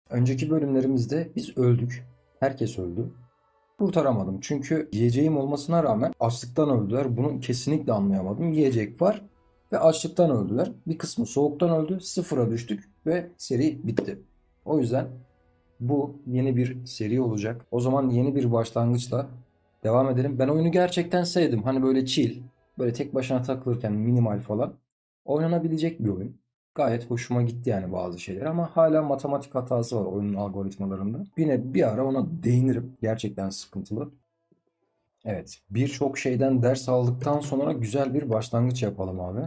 Önceki bölümlerimizde biz öldük. Herkes öldü. Kurtaramadım. Çünkü yiyeceğim olmasına rağmen açlıktan öldüler. Bunu kesinlikle anlayamadım. Yiyecek var ve açlıktan öldüler. Bir kısmı soğuktan öldü. Sıfıra düştük ve seri bitti. O yüzden bu yeni bir seri olacak. O zaman yeni bir başlangıçla devam edelim. Ben oyunu gerçekten sevdim. Hani böyle chill, böyle tek başına takılırken minimal falan oynanabilecek bir oyun. Gayet hoşuma gitti yani bazı şeyler ama hala matematik hatası var oyunun algoritmalarında. Yine bir ara ona değinirim. Gerçekten sıkıntılı. Evet, birçok şeyden ders aldıktan sonra güzel bir başlangıç yapalım abi.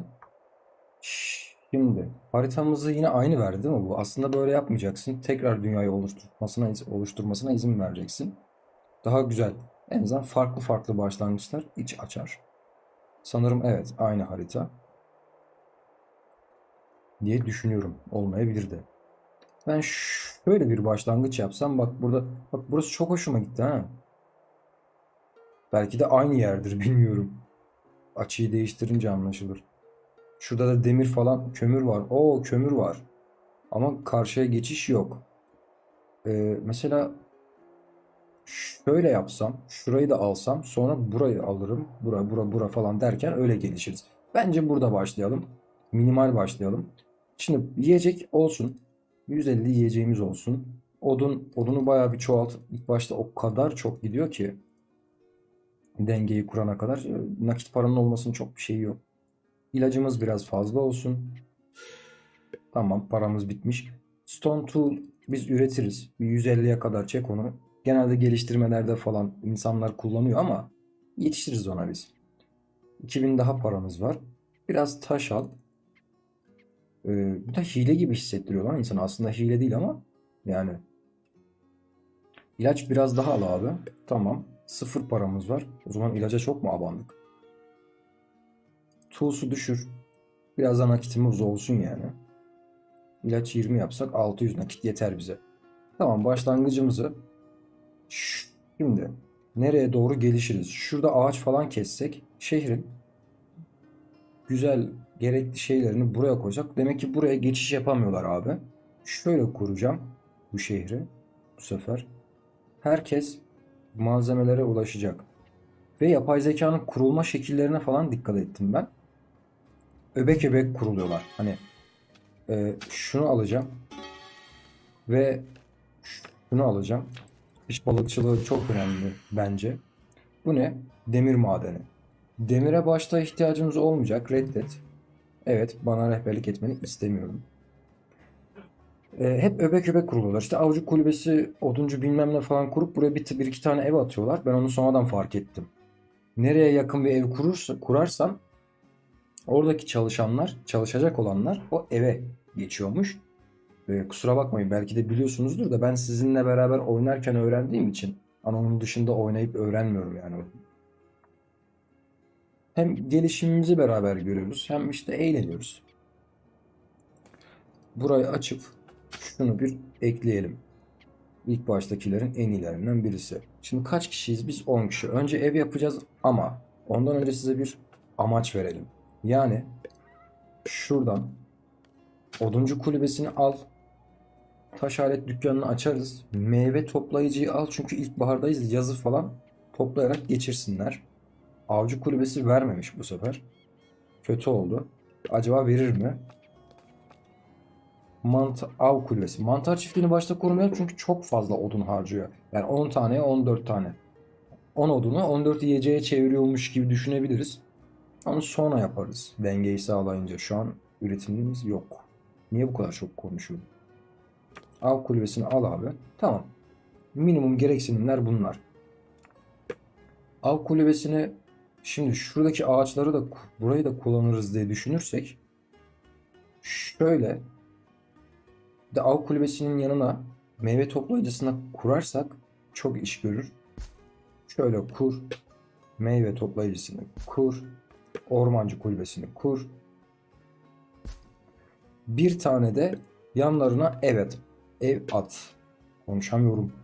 Şimdi haritamızı yine aynı verdi değil mi bu? Aslında böyle yapmayacaksın. Tekrar dünyayı oluşturmasına izin vereceksin. Daha güzel. En azından farklı farklı başlangıçlar iç açar. Sanırım evet aynı harita diye düşünüyorum. Olmayabilir de. Ben şöyle bir başlangıç yapsam bak burada bak burası çok hoşuma gitti ha. Belki de aynı yerdir bilmiyorum. Açıyı değiştirince anlaşılır. Şurada da demir falan kömür var. Oo kömür var. Ama karşıya geçiş yok. Mesela şöyle yapsam, şurayı da alsam, sonra burayı alırım, bura falan derken öyle gelişiriz. Bence burada başlayalım. Minimal başlayalım. Şimdi yiyecek olsun. 150 yiyeceğimiz olsun. Odunu bayağı bir çoğalt. İlk başta o kadar çok gidiyor ki dengeyi kurana kadar nakit paranın olmasının çok bir şeyi yok. İlacımız biraz fazla olsun. Tamam, paramız bitmiş. Stone Tool biz üretiriz. Bir 150'ye kadar çek onu. Genelde geliştirmelerde falan insanlar kullanıyor ama yetişiriz ona biz. 2000 daha paramız var. Biraz taş al. Bu da hile gibi hissettiriyor lan insan. Aslında hile değil ama yani ilaç biraz daha al abi. Tamam. Sıfır paramız var. O zaman ilaca çok mu abandık? Tools'u düşür. Birazdan nakitimiz olsun yani. İlaç 20 yapsak 600 nakit yeter bize. Tamam başlangıcımızı şimdi nereye doğru gelişiriz? Şurada ağaç falan kessek şehrin güzel gerekli şeylerini buraya koyacak. Demek ki buraya geçiş yapamıyorlar abi. Şöyle kuracağım bu şehri bu sefer. Herkes malzemelere ulaşacak. Ve yapay zekanın kurulma şekillerine falan dikkat ettim ben. Öbek öbek kuruluyorlar. Hani şunu alacağım ve şunu alacağım. İş balıkçılığı çok önemli bence. Bu ne? Demir madeni. Demire başta ihtiyacımız olmayacak. Reddet. Evet, bana rehberlik etmeni istemiyorum. Hep öbek öbek kuruluyorlar. İşte avcı kulübesi, oduncu bilmem ne falan kurup buraya bir iki tane ev atıyorlar. Ben onu sonradan fark ettim. Nereye yakın bir ev kurarsam oradaki çalışanlar, çalışacak olanlar o eve geçiyormuş. Kusura bakmayın belki de biliyorsunuzdur da ben sizinle beraber oynarken öğrendiğim için ama onun dışında oynayıp öğrenmiyorum yani. Hem gelişimimizi beraber görüyoruz hem işte eğleniyoruz. Burayı açıp şunu bir ekleyelim. İlk baştakilerin en iyilerinden birisi. Şimdi kaç kişiyiz? Biz 10 kişi. Önce ev yapacağız ama ondan önce size bir amaç verelim. Yani şuradan oduncu kulübesini al. Taş alet dükkanını açarız. Meyve toplayıcıyı al çünkü ilkbahardayız. Yazı falan toplayarak geçirsinler. Avcı kulübesi vermemiş bu sefer. Kötü oldu. Acaba verir mi? Av kulübesi. Mantar çiftliğini başta kurmayalım çünkü çok fazla odun harcıyor. Yani 10 taneye 14 tane. 10 odunu 14 yiyeceğe çeviriyormuş gibi düşünebiliriz. Onu sonra yaparız. Dengeyi sağlayınca. Şu an üretimimiz yok. Niye bu kadar çok konuşuyorum? Av kulübesini al abi. Tamam. Minimum gereksinimler bunlar. Av kulübesini şimdi şuradaki ağaçları da burayı da kullanırız diye düşünürsek şöyle de av kulübesinin yanına meyve toplayıcısına kurarsak çok iş görür. Şöyle kur, meyve toplayıcısını kur, ormancı kulübesini kur. Bir tane de yanlarına evet ev at. Konuşamıyorum.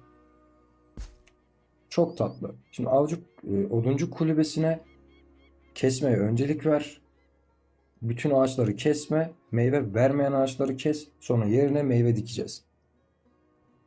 Çok tatlı. Şimdi oduncu kulübesine kesmeye öncelik ver. Bütün ağaçları kesme, meyve vermeyen ağaçları kes. Sonra yerine meyve dikeceğiz.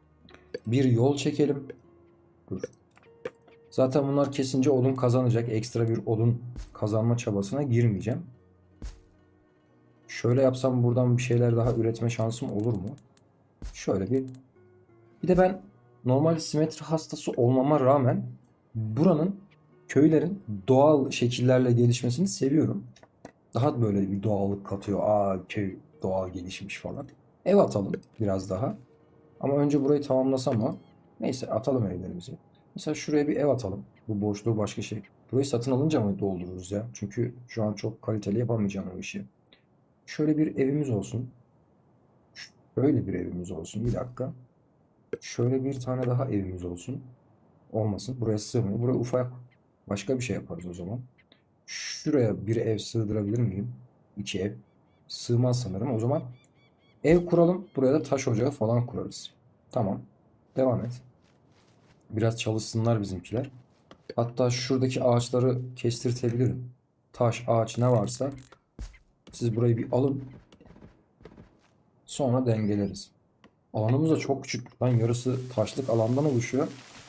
Bir yol çekelim. Dur. Zaten bunlar kesince odun kazanacak. Ekstra bir odun kazanma çabasına girmeyeceğim. Şöyle yapsam buradan bir şeyler daha üretme şansım olur mu? Şöyle bir de ben normal simetri hastası olmama rağmen buranın, köylerin doğal şekillerle gelişmesini seviyorum. Daha böyle bir doğallık katıyor. Aa, köy doğal gelişmiş falan. Ev atalım biraz daha. Ama önce burayı tamamlasam mı? Neyse, atalım evlerimizi. Mesela şuraya bir ev atalım. Bu boşluğu başka şey. Burayı satın alınca mı doldururuz ya? Çünkü şu an çok kaliteli yapamayacağım o işi. Şöyle bir evimiz olsun. Şöyle bir evimiz olsun. Bir dakika. Şöyle bir tane daha evimiz olsun. Olmasın. Buraya sığmıyor. Buraya ufak başka bir şey yaparız o zaman. Şuraya bir ev sığdırabilir miyim? İki ev. Sığmaz sanırım. O zaman ev kuralım. Buraya da taş ocağı falan kurarız. Tamam. Devam et. Biraz çalışsınlar bizimkiler. Hatta şuradaki ağaçları kestirtebilirim. Taş, ağaç ne varsa siz burayı bir alın. Sonra dengeleriz. Alanımız da çok küçük. Lan yarısı taşlık alandan oluşuyor.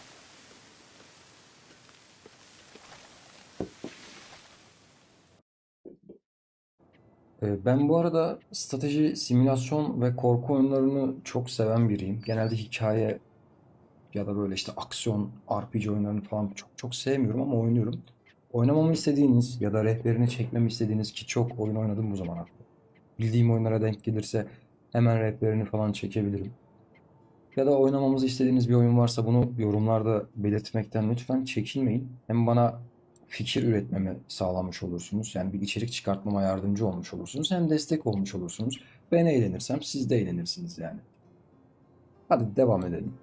Ben bu arada strateji, simülasyon ve korku oyunlarını çok seven biriyim. Genelde hikaye ya da böyle işte aksiyon, RPG oyunlarını falan çok çok sevmiyorum ama oynuyorum. Oynamamı istediğiniz ya da rehberini çekmemi istediğiniz, ki çok oyun oynadım bu zamana kadar. Bildiğim oyunlara denk gelirse hemen rehberini falan çekebilirim. Ya da oynamamızı istediğiniz bir oyun varsa bunu yorumlarda belirtmekten lütfen çekinmeyin. Hem bana fikir üretmemi sağlamış olursunuz. Yani bir içerik çıkartmama yardımcı olmuş olursunuz. Hem destek olmuş olursunuz. Ben eğlenirsem siz de eğlenirsiniz yani. Hadi devam edelim.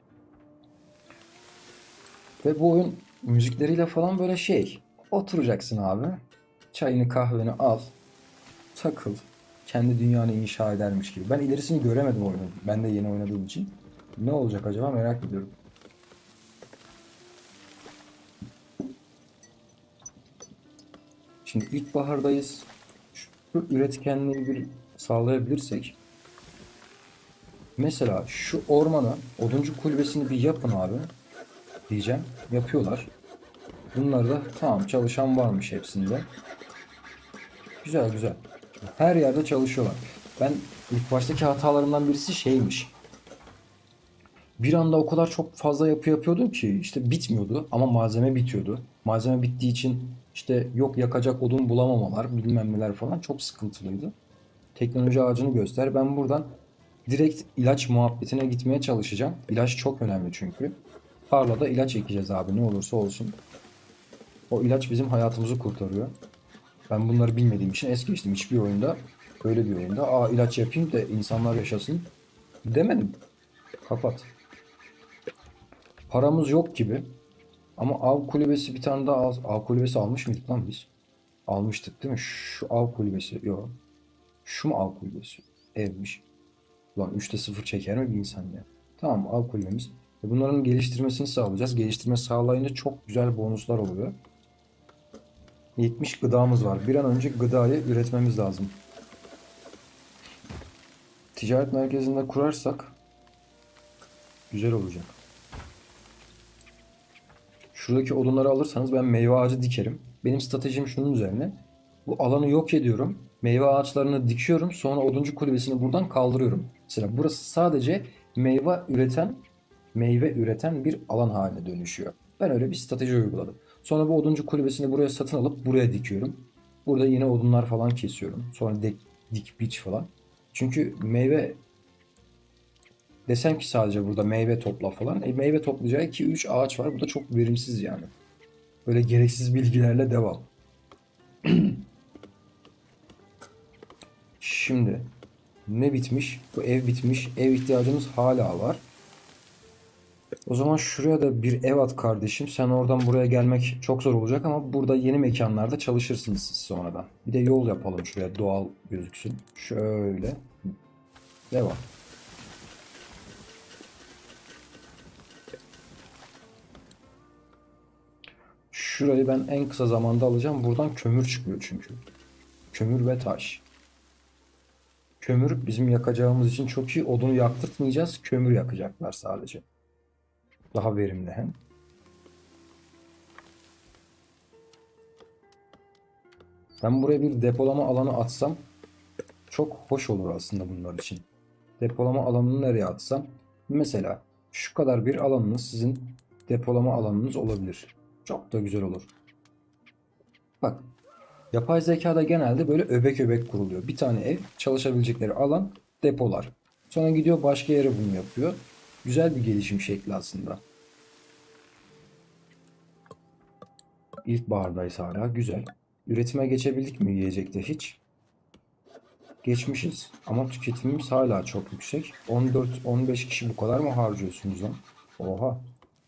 Ve bu oyun müzikleriyle falan böyle şey. Oturacaksın abi. Çayını kahveni al. Takıl. Kendi dünyanı inşa edermiş gibi. Ben ilerisini göremedim oyunun. Ben de yeni oynadığım için. Ne olacak acaba merak ediyorum. Şimdi ilkbahardayız. Şu üretkenliği bir sağlayabilirsek. Mesela şu ormana oduncu kulübesini bir yapın abi. Diyeceğim. Yapıyorlar. Bunlar da tamam, çalışan varmış hepsinde. Güzel güzel. Her yerde çalışıyorlar. Ben ilk baştaki hatalarımdan birisi şeymiş. Bir anda o kadar çok fazla yapı yapıyordum ki işte bitmiyordu ama malzeme bitiyordu. Malzeme bittiği için işte yok yakacak odun bulamamalar, bilmem neler falan çok sıkıntılıydı. Teknoloji ağacını göster. Ben buradan direkt ilaç muhabbetine gitmeye çalışacağım. İlaç çok önemli çünkü. Tarlada ilaç ekeceğiz abi, ne olursa olsun. O ilaç bizim hayatımızı kurtarıyor. Ben bunları bilmediğim için es geçtim. Hiçbir oyunda, böyle bir oyunda ilaç yapayım da insanlar yaşasın demedim. Kapat. Paramız yok gibi. Ama av kulübesi bir tane daha av kulübesi almış mıydık lan biz? Almıştık değil mi? Şu av kulübesi. Yok. Şu mu av kulübesi? Evmiş. Ulan 3'te 0 çeker mi bir insan ya? Tamam, av kulübemiz. Bunların geliştirmesini sağlayacağız. Geliştirme sağlayınca çok güzel bonuslar oluyor. 70 gıdamız var. Bir an önce gıdayı üretmemiz lazım. Ticaret merkezinde kurarsak güzel olacak. Şuradaki odunları alırsanız ben meyve ağacı dikerim. Benim stratejim şunun üzerine. Bu alanı yok ediyorum. Meyve ağaçlarını dikiyorum. Sonra oduncu kulübesini buradan kaldırıyorum. Mesela burası sadece meyve üreten meyve üreten bir alan haline dönüşüyor. Ben öyle bir strateji uyguladım. Sonra bu oduncu kulübesini buraya satın alıp buraya dikiyorum. Burada yine odunlar falan kesiyorum. Sonra dik biç falan. Çünkü meyve desem ki sadece burada meyve topla falan. Meyve toplayacağı 2-3 ağaç var. Bu da çok verimsiz yani. Böyle gereksiz bilgilerle devam. Şimdi ne bitmiş? Bu ev bitmiş. Ev ihtiyacımız hala var. O zaman şuraya da bir ev at kardeşim. Sen oradan buraya gelmek çok zor olacak ama burada yeni mekanlarda çalışırsınız siz sonradan. Bir de yol yapalım şuraya, doğal gözüksün. Şöyle. Devam. Şurayı ben en kısa zamanda alacağım. Buradan kömür çıkıyor çünkü. Kömür ve taş. Kömür bizim yakacağımız için çok iyi. Odunu yaktırtmayacağız. Kömür yakacaklar sadece. Daha verimli hem. Ben buraya bir depolama alanı atsam çok hoş olur aslında bunlar için. Depolama alanını nereye atsam? Mesela şu kadar bir alanınız sizin depolama alanınız olabilir. Çok da güzel olur. Bak, yapay zekada genelde böyle öbek öbek kuruluyor. Bir tane ev, çalışabilecekleri alan, depolar. Sonra gidiyor başka yere bunu yapıyor. Güzel bir gelişim şekli aslında. İlkbahardayız hala. Güzel. Üretime geçebildik mi yiyecekte hiç? Geçmişiz. Ama tüketimimiz hala çok yüksek. 14-15 kişi bu kadar mı harcıyorsunuz lan? Oha.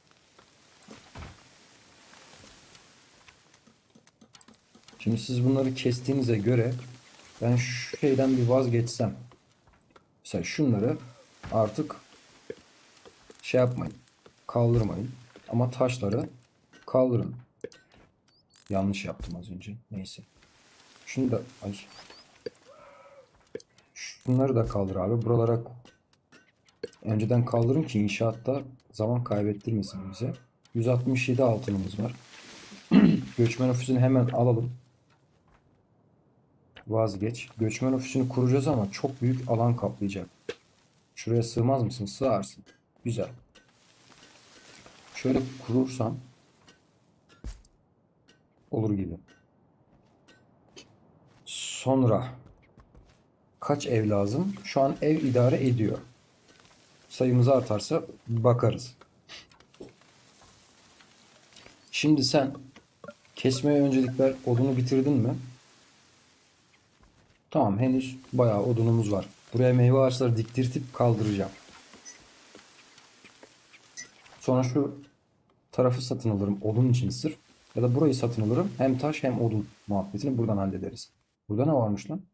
Şimdi siz bunları kestiğinize göre ben şu şeyden bir vazgeçsem. Mesela şunları artık şey yapmayın. Kaldırmayın. Ama taşları kaldırın. Yanlış yaptım az önce. Neyse. Şunu da ay. Şunları da kaldır abi. Buralara önceden kaldırın ki inşaatta zaman kaybettirmesin bize. 167 altınımız var. Göçmen ofisini hemen alalım. Vazgeç. Göçmen ofisini kuracağız ama çok büyük alan kaplayacak. Şuraya sığmaz mısın? Sığarsın. Güzel. Şöyle kurursam olur gibi. Sonra kaç ev lazım? Şu an ev idare ediyor. Sayımız artarsa bakarız. Şimdi sen kesmeye öncelik ver. Odunu bitirdin mi? Tamam, henüz bayağı odunumuz var. Buraya meyve ağaçları diktirtip kaldıracağım. Sonra şu tarafı satın alırım odun için sırf. Ya da burayı satın alırım. Hem taş hem odun muhabbetini buradan hallederiz. Burada ne varmış lan?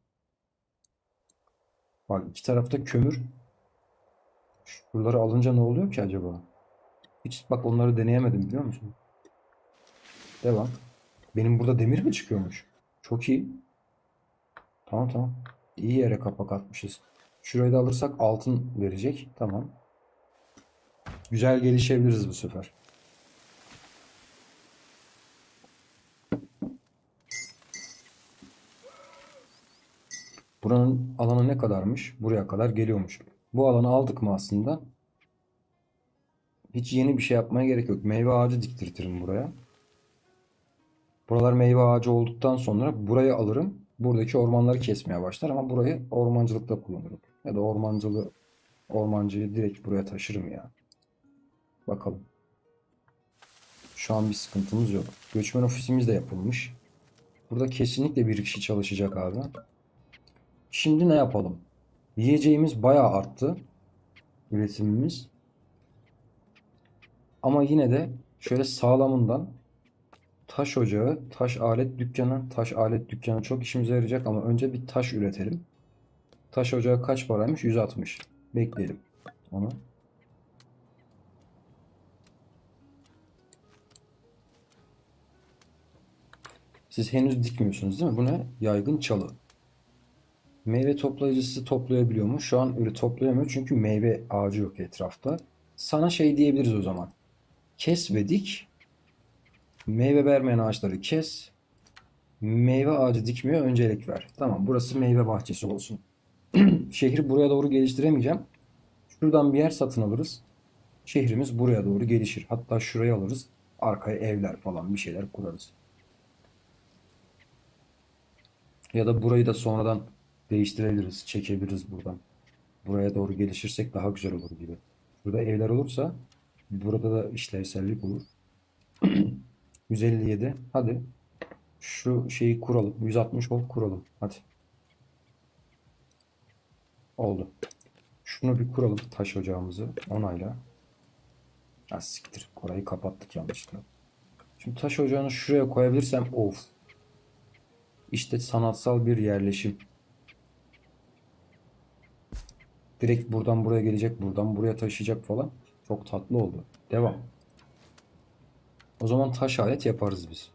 Bak, iki tarafta kömür. Şuraları alınca ne oluyor ki acaba? Hiç bak onları deneyemedim biliyor musun? Devam. Benim burada demir mi çıkıyormuş? Çok iyi. Tamam tamam. İyi yere kapak atmışız. Şurayı da alırsak altın verecek. Tamam. Güzel gelişebiliriz bu sefer. Buranın alanı ne kadarmış? Buraya kadar geliyormuş. Bu alanı aldık mı aslında? Hiç yeni bir şey yapmaya gerek yok. Meyve ağacı diktirtirim buraya. Buralar meyve ağacı olduktan sonra burayı alırım. Buradaki ormanları kesmeye başlar ama burayı ormancılıkta kullanırım. Ya da ormancıyı direkt buraya taşırım ya. Bakalım. Şu an bir sıkıntımız yok. Göçmen ofisimiz de yapılmış. Burada kesinlikle bir kişi çalışacak abi. Şimdi ne yapalım? Yiyeceğimiz bayağı arttı. Üretimimiz. Ama yine de şöyle sağlamından taş ocağı, taş alet dükkanı çok işimize yarayacak ama önce bir taş üretelim. Taş ocağı kaç paraymış? 160. Bekleyelim onu. Siz henüz dikmiyorsunuz değil mi? Bu ne? Yaygın çalı. Meyve toplayıcısı toplayabiliyor mu? Şu an öyle toplayamıyor çünkü meyve ağacı yok etrafta. Sana şey diyebiliriz o zaman. Kes ve dik. Meyve vermeyen ağaçları kes. Meyve ağacı dikmiyor, öncelik ver. Tamam, burası meyve bahçesi olsun. Şehri buraya doğru geliştiremeyeceğim. Şuradan bir yer satın alırız. Şehrimiz buraya doğru gelişir. Hatta şurayı alırız. Arkaya evler falan bir şeyler kurarız. Ya da burayı da sonradan değiştirebiliriz. Çekebiliriz buradan. Buraya doğru gelişirsek daha güzel olur gibi. Burada evler olursa burada da işlevsellik olur. 157. Hadi. Şu şeyi kuralım. 160 volt kuralım. Hadi. Oldu. Şunu bir kuralım. Taş ocağımızı. Onayla. Ha siktir. Orayı kapattık yanlışlıkla. Şimdi taş ocağını şuraya koyabilirsem of. İşte sanatsal bir yerleşim. Direkt buradan buraya gelecek. Buradan buraya taşıyacak falan. Çok tatlı oldu. Devam. O zaman taş alet yaparız biz.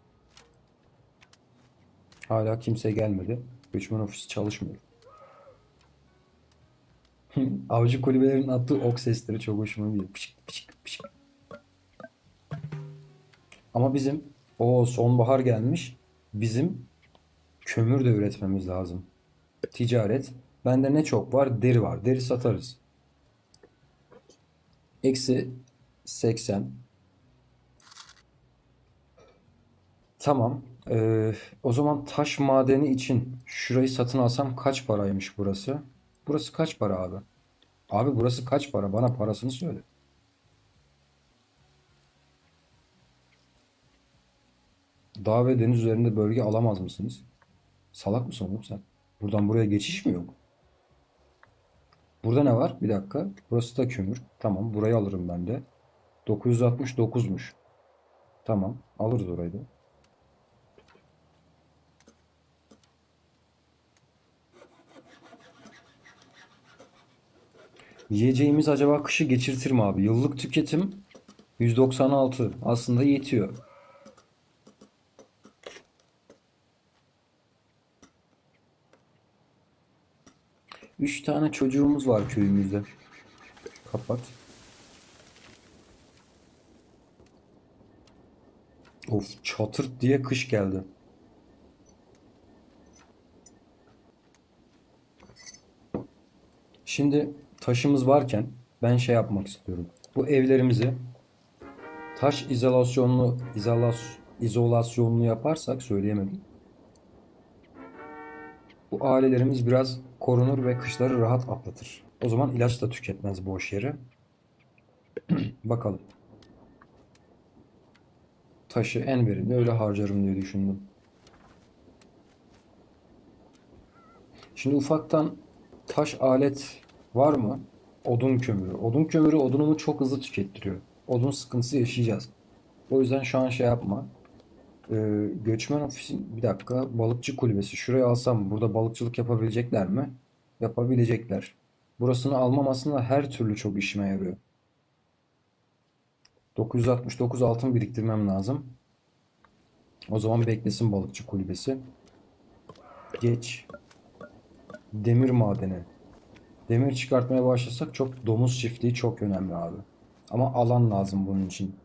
Hala kimse gelmedi. Göçmen ofisi çalışmıyor. Avcı kulübelerin attığı ok sesleri çok hoşuma gidiyor. Pişik pişik pişik. Ama bizim o sonbahar gelmiş. Bizim kömür de üretmemiz lazım. Ticaret. Bende ne çok var? Deri var. Deri satarız. Eksi 80. Tamam. O zaman taş madeni için şurayı satın alsam kaç paraymış burası? Burası kaç para abi? Abi burası kaç para? Bana parasını söyle. Dağ ve deniz üzerinde bölge alamaz mısınız? Salak mısın oğlum sen? Buradan buraya geçiş mi yok? Burada ne var? Bir dakika. Burası da kömür. Tamam, burayı alırım ben de. 969'muş. Tamam, alırız orayı da. Yiyeceğimiz acaba kışı geçirtir mi abi? Yıllık tüketim 196. Aslında yetiyor. 3 tane çocuğumuz var köyümüzde. Kapat. Of, çatırt diye kış geldi. Şimdi taşımız varken ben şey yapmak istiyorum. Bu evlerimizi taş izolasyonlu yaparsak söyleyemedim. Bu ailelerimiz biraz korunur ve kışları rahat atlatır. O zaman ilaç da tüketmez boş yere. Bakalım. Taşı en verimli öyle harcarım diye düşündüm. Şimdi ufaktan taş alet var mı? Odun kömürü. Odun kömürü odunumu çok hızlı tükettiriyor. Odun sıkıntısı yaşayacağız. O yüzden şu an şey yapma. Göçmen ofisin bir dakika, balıkçı kulübesi. Şurayı alsam burada balıkçılık yapabilecekler mi? Yapabilecekler. Burasını almam aslında her türlü çok işime yarıyor. 969 altın biriktirmem lazım. O zaman beklesin balıkçı kulübesi. Geç. Demir madeni. Demir çıkartmaya başlasak çok domuz çiftliği çok önemli abi. Ama alan lazım bunun için.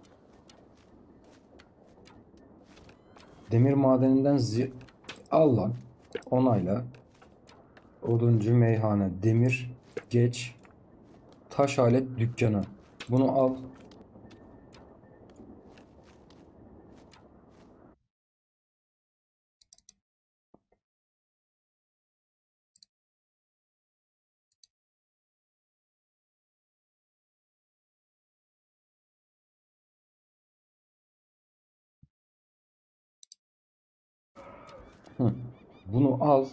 Demir madeninden al lan. Onayla. Oduncu meyhane. Demir. Geç. Taş alet dükkanı. Bunu al. Hı. Bunu al.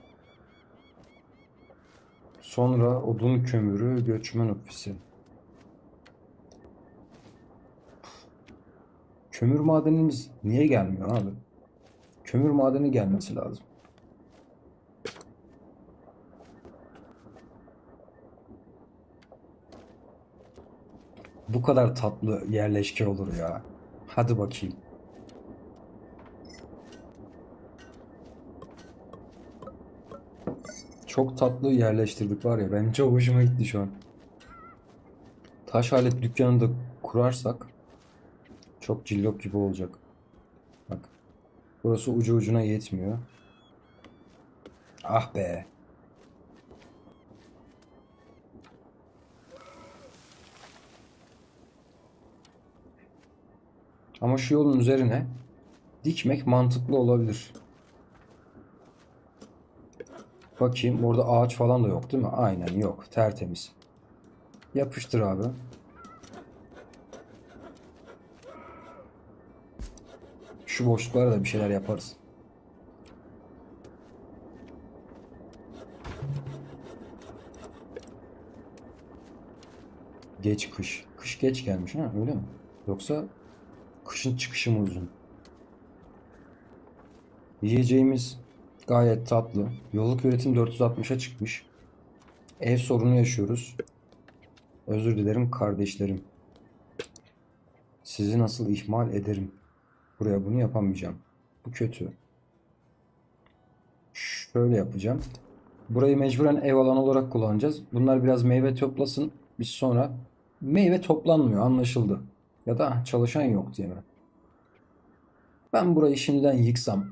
Sonra odun kömürü göçmen ofisi. Kömür madenimiz niye gelmiyor abi? Kömür madeni gelmesi lazım. Bu kadar tatlı yerleşke olur ya. Hadi bakayım. Çok tatlı yerleştirdik var ya. Benim çok hoşuma gitti şu an. Taş alet dükkanını da kurarsak çok cillop gibi olacak. Bak. Burası ucu ucuna yetmiyor. Ah be. Ama şu yolun üzerine dikmek mantıklı olabilir. Bakayım orada ağaç falan da yok değil mi? Aynen yok. Tertemiz. Yapıştır abi. Şu boşluklara da bir şeyler yaparız. Geç kış. Kış geç gelmiş ha, öyle mi? Yoksa kışın çıkışı mı uzun? Yiyeceğimiz gayet tatlı. Yıllık üretim 460'a çıkmış. Ev sorunu yaşıyoruz. Özür dilerim kardeşlerim. Sizi nasıl ihmal ederim? Buraya bunu yapamayacağım. Bu kötü. Şöyle yapacağım. Burayı mecburen ev alanı olarak kullanacağız. Bunlar biraz meyve toplasın. Biz sonra meyve toplanmıyor anlaşıldı. Ya da çalışan yok diye mi? Ben burayı şimdiden yıksam.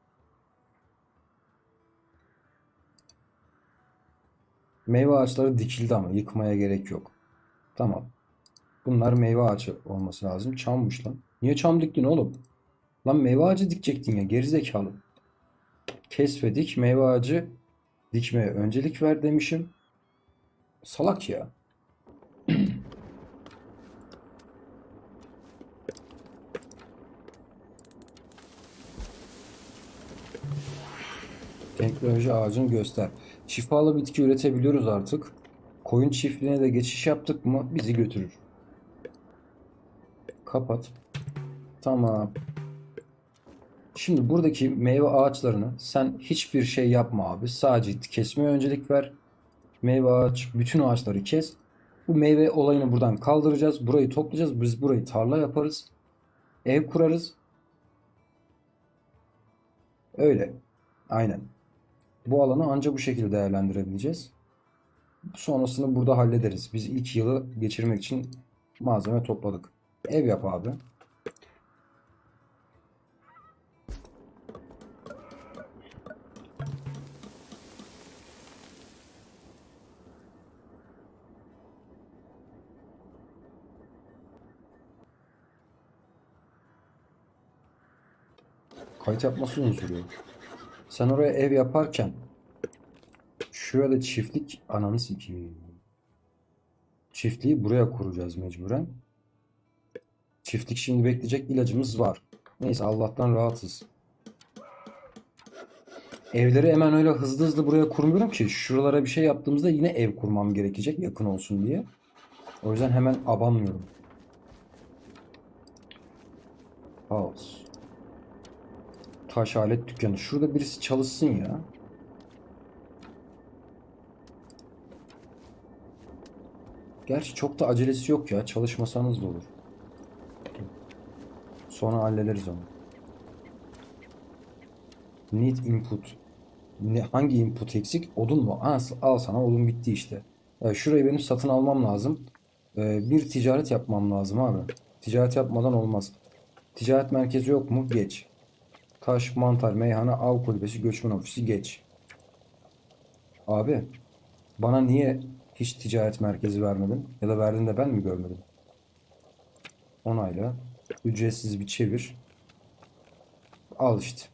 Meyve ağaçları dikildi ama yıkmaya gerek yok. Tamam. Bunlar meyve ağacı olması lazım. Çammış lan. Niye çam diktin oğlum? Lan meyve ağacı dikecektin ya gerizekalı. Kes ve dik meyve ağacı dikmeye öncelik ver demişim. Salak ya. Teknoloji ağacını göster. Şifalı bitki üretebiliyoruz artık. Koyun çiftliğine de geçiş yaptık mı bizi götürür. Kapat. Tamam. Şimdi buradaki meyve ağaçlarını sen hiçbir şey yapma abi. Sadece kesmeye öncelik ver. Meyve ağaç, bütün ağaçları kes. Bu meyve olayını buradan kaldıracağız. Burayı toplayacağız. Biz burayı tarla yaparız. Ev kurarız. Öyle. Aynen. Bu alanı anca bu şekilde değerlendirebileceğiz. Sonrasını burada hallederiz. Biz ilk yılı geçirmek için malzeme topladık. Ev yap abi. Kayıt yapması uzun sürüyor. Sen oraya ev yaparken şurada çiftlik ananı sikeyim. Çiftliği buraya kuracağız mecburen. Çiftlik şimdi bekleyecek ilacımız var. Neyse Allah'tan rahatız. Evleri hemen öyle hızlı hızlı buraya kurmuyorum ki şuralara bir şey yaptığımızda yine ev kurmam gerekecek yakın olsun diye. O yüzden hemen abanmıyorum. House. Taş alet dükkanı. Şurada birisi çalışsın ya. Gerçi çok da acelesi yok ya. Çalışmasanız da olur. Sonra hallederiz onu. Need input. Hangi input eksik? Odun mu? Al sana odun bitti işte. Şurayı benim satın almam lazım. Bir ticaret yapmam lazım abi. Ticaret yapmadan olmaz. Ticaret merkezi yok mu? Geç. Taş, mantar, meyhane, av kulübesi, göçmen ofisi geç. Abi bana niye hiç ticaret merkezi vermedin? Ya da verdin de ben mi görmedim? Onayla. Ücretsiz bir çevir. Al işte.